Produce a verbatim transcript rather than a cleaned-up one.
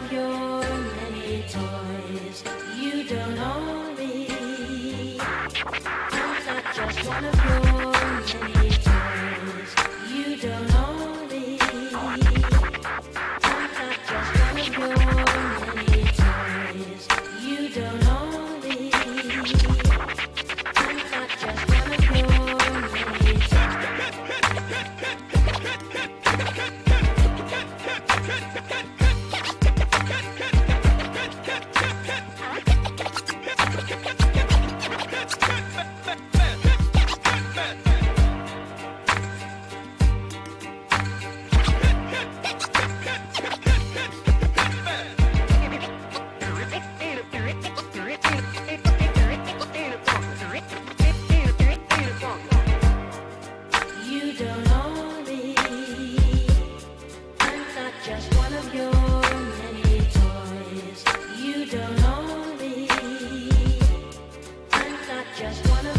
of your many toys. You don't own me. I'm not just one of your many toys. You don't own me. I'm not just one of your many toys. You don't own me. I'm not just one of your many toys. You don't own me. I'm not just one of your many toys. You don't own me. I'm not just one of